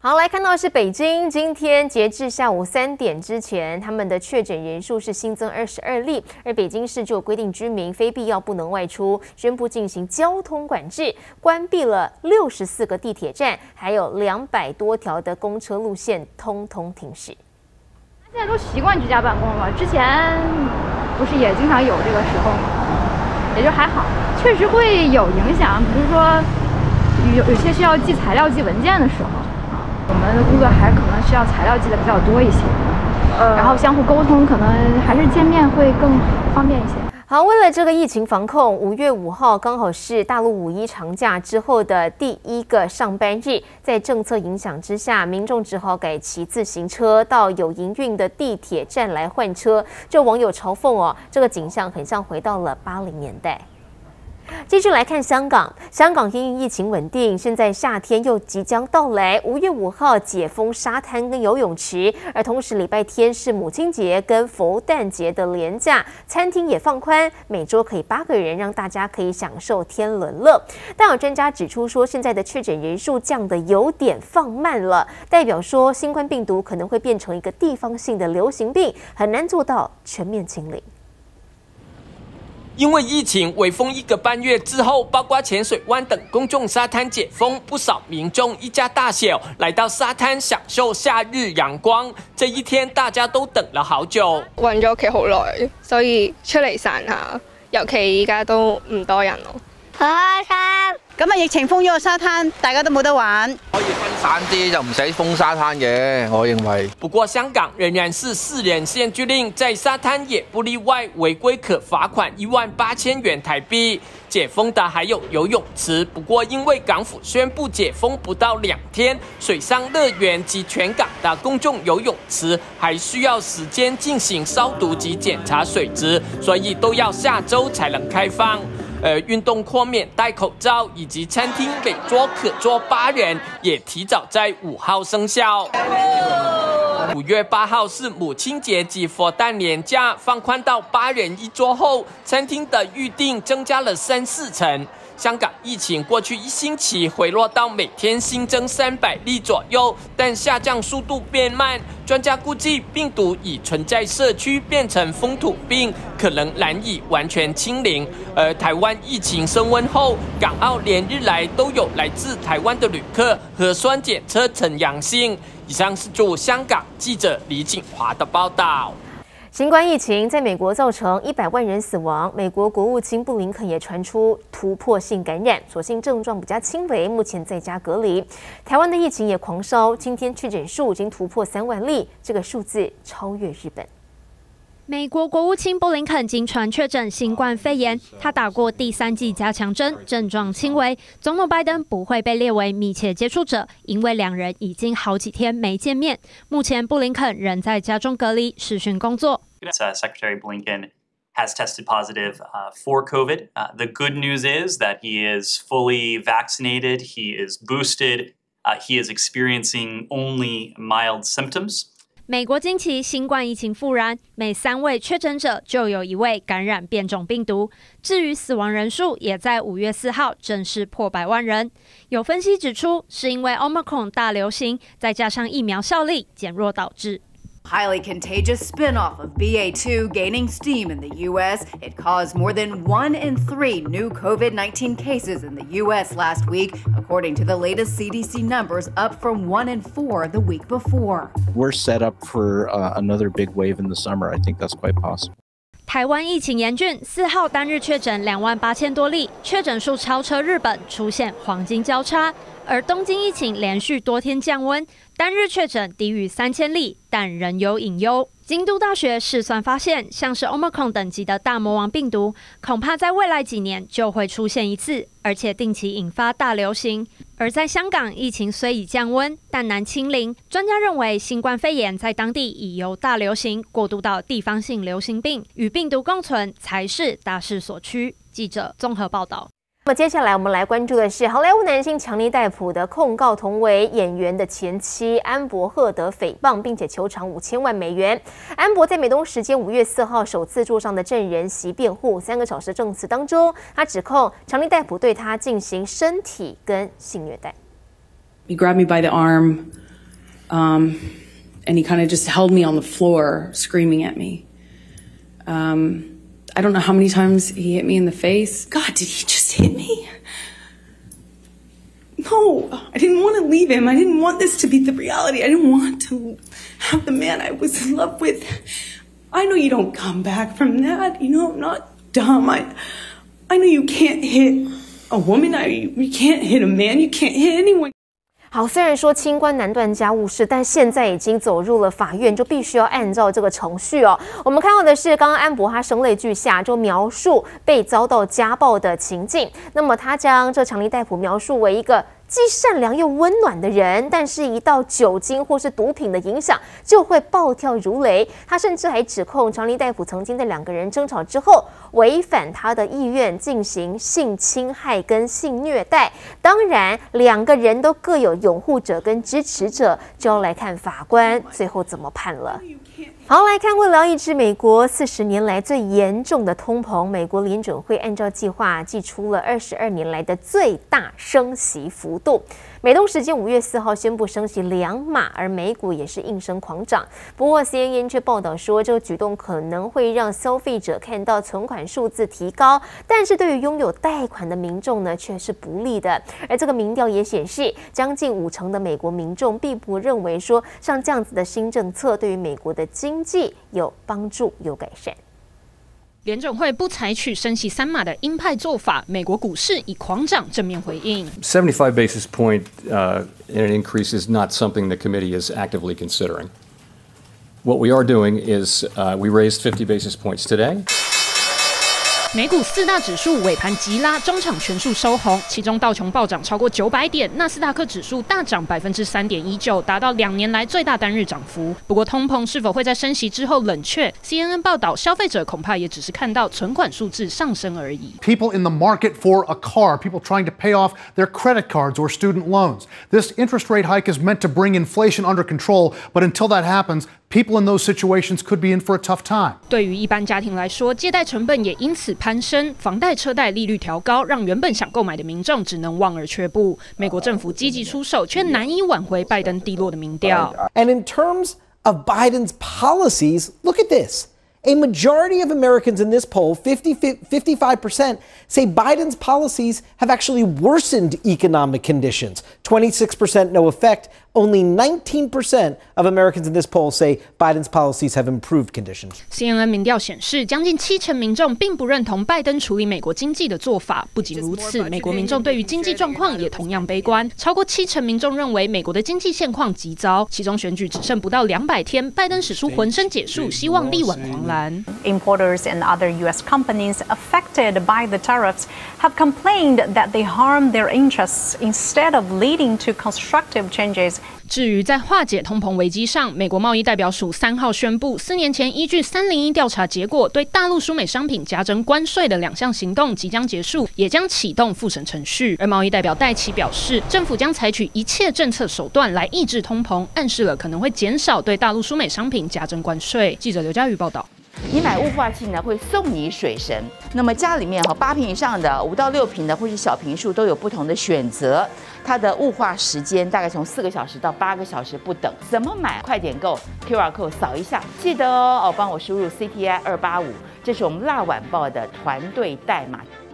好，来看到是北京，今天截至下午3点之前，他们的确诊人数是新增22例，而北京市就规定居民非必要不能外出，宣布进行交通管制，关闭了64个地铁站，还有200多条的公车路线通通停驶。 现在都习惯居家办公了，之前不是也经常有这个时候吗？也就还好，确实会有影响，比如说有些需要寄材料、寄文件的时候。 我们的工作还可能需要材料寄的比较多一些，然后相互沟通可能还是见面会更方便一些。 好，为了这个疫情防控，5月5号刚好是大陆5·1长假之后的第1个上班日，在政策影响之下，民众只好改骑自行车到有营运的地铁站来换车。就网友嘲讽哦，这个景象很像回到了80年代。 继续来看香港，香港因应疫情稳定，现在夏天又即将到来。5月5号解封沙滩跟游泳池，而同时礼拜天是母亲节跟佛诞节的连假，餐厅也放宽，每周可以8个人，让大家可以享受天伦乐。但有专家指出说，现在的确诊人数降得有点放慢了，代表说新冠病毒可能会变成一个地方性的流行病，很难做到全面清零。 因为疫情微封1个半月之后，包括浅水湾等公众沙滩解封，不少民眾一家大小來到沙灘享受夏日陽光。這一天大家都等了好久。 困咗屋企好耐，所以出嚟散下，尤其依家都唔多人咯。 開心！咁啊，疫情封咗個沙灘，大家都冇得玩。 可以分散啲，就唔使封沙灘嘅，我認為。 不過香港仍然是4人限聚令，在沙灘也不例外，違規可罰款18000元台幣。解封的還有游泳池，不過因為港府宣布解封不到2天，水上樂園及全港的公眾游泳池還需要時間進行消毒及檢查水質，所以都要下週才能開放。 運動豁免戴口罩以及餐廳每桌可坐8人，也提早在5號生效。5月8號是母親節及佛誕連假，放寬到8人1桌後，餐廳的預訂增加了3-4成。香港疫情過去1星期回落到每天新增300例左右，但下降速度變慢。專家估計病毒已存在社區，變成風土病，可能難以完全清零。而台灣疫情升溫後，港澳連日來都有來自台灣的旅客核酸檢測呈陽性。以上是駐香港記者李景華的報道。 新冠疫情在美国造成100萬人死亡，美國國務卿布林肯也傳出突破性感染，所幸症狀比較輕微，目前在家隔離。台灣的疫情也狂燒，今天確診數已經突破3萬例，這個數字超越日本。 美国国务卿布林肯經傳確診新冠肺炎，他打過第3劑加強針，症狀輕微。總統拜登不會被列為密切接觸者，因為兩人已經好幾天沒見面。目前布林肯仍在家中隔離視訊工作。 Secretary Blinken has tested positive for COVID. The good news is that he is fully vaccinated. He is boosted. He is experiencing only mild symptoms. 美國近期新冠疫情復燃，每3位確診者就有1位感染變種病毒。至於死亡人數，也在5月4號正式破100萬人。有分析指出，是因為 Omicron 大流行，再加上疫苗效力減弱導致。 Highly contagious spin-off of BA.2 gaining steam in the U.S. It caused more than 1 in 3 new COVID-19 cases in the U.S. last week, according to the latest CDC numbers, up from 1 in 4 the week before. We're set up for another big wave in the summer. I think that's quite possible. 台灣疫情嚴峻，4號單日確診28000多例，確診數超車日本，出現黃金交叉。而東京疫情連續多天降溫，單日確診低於3000例，但仍有隱憂。京都大學試算發現，像是 Omicron 等級的大魔王病毒，恐怕在未來幾年就會出現一次，而且定期引發大流行。而在香港，疫情雖已降溫，但難清零。專家認為，新冠肺炎在當地已由大流行過渡到地方性流行病，與病毒共存才是大勢所趨。記者綜合報道。 那麼接下來我們來關注的是好萊塢男星強尼戴普的控告，同為演員的前妻安柏赫德誹謗，並且求償5000萬美元。安柏在美東時間5月4號首次坐上的證人席辯護，3個小時證詞當中，他指控強尼戴普對他進行身體跟性虐待。 He grabbed me by the arm, and he kind of just held me on the floor, screaming at me. I don't know how many times he hit me in the face. God, did he just hit me? No, I didn't want to leave him. I didn't want this to be the reality. I didn't want to have the man I was in love with. I know you don't come back from that. You know, I'm not dumb. I know you can't hit a woman. You can't hit a man. You can't hit anyone. 好，虽然说清官难断家务事，但现在已经走入了法院，就必须要按照这个程序哦。我们看到的是，刚刚安博他声泪俱下，就描述被遭到家暴的情境。那么他将这强尼戴普描述为一个既善良又温暖的人，但是一到酒精或是毒品的影响，就会暴跳如雷。他甚至还指控强尼戴普曾经在2个人争吵之后，违反他的意愿进行性侵害跟性虐待。当然，2个人都各有拥护者跟支持者，就要来看法官最后怎么判了。好，来看为了抑制美国40年来最严重的通膨，美国联准会按照计划祭出了22年来的最大升息幅度。美东时间5月4号宣布升息2码，而美股也是应声狂涨。不过 CNN 却报道说，这个举动可能会让消费者看到存款数字提高，但是对于拥有贷款的民众呢，却是不利的。而这个民调也显示，将近50%的美国民众并不认为说像这样子的新政策对于美国的经济有帮助、有改善。 联准会不采取升息3码的鹰派做法，美国股市以狂涨正面回应。 75 basis point in an increase is not something the committee is actively considering. What we are doing is we raised 50 basis points today. 美股4大指数尾盘急拉，中场全数收红，其中道琼暴涨超过900点，纳斯达克指数大涨3.19%，达到2年来最大单日涨幅。不过，通膨是否会在升息之后冷却 ？CNN 报道，消费者恐怕也只是看到存款数字上升而已。 People in the market for a car, people trying to pay off their credit cards or student loans. This interest rate hike is meant to bring inflation under control, but until that happens, people in those situations could be in for a tough time. 对于一般家庭来说，借贷成本也因此攀升，房贷、车贷利率调高，让原本想购买的民众只能望而却步。美国政府积极出手，却难以挽回拜登低落的民调。 And in terms of Biden's policies, look at this. A majority of Americans in this poll, 55%, say Biden's policies have actually worsened economic conditions. 26% no effect. Only 19% of Americans in this poll say Biden's policies have improved conditions. CNN 民调显示，将近70%民众并不认同拜登处理美国经济的做法。不仅如此，美国民众对于经济状况也同样悲观。超过70%民众认为美国的经济现况极糟。其中选举只剩不到200天，拜登使出浑身解数，希望力挽狂澜。 Importers and other U.S. companies affected by the tariffs have complained that they harm their interests instead of leading to constructive changes. 至于在化解通膨危机上，美国贸易代表署3号宣布，4年前依据301调查结果，对大陆输美商品加征关税的2项行动即将结束，也将启动复审程序。而贸易代表戴奇表示，政府将采取一切政策手段来抑制通膨，暗示了可能会减少对大陆输美商品加征关税。记者刘佳瑜报道。 你买雾化器呢，会送你水神。那么家里面8坪以上的5到6坪的或是小坪数都有不同的选择。它的雾化时间大概从4个小时到8个小时不等。怎么买？快点购 QR code 扫一下，记得哦，帮我输入 CTI 285，这是我们辣晚报的团队代码。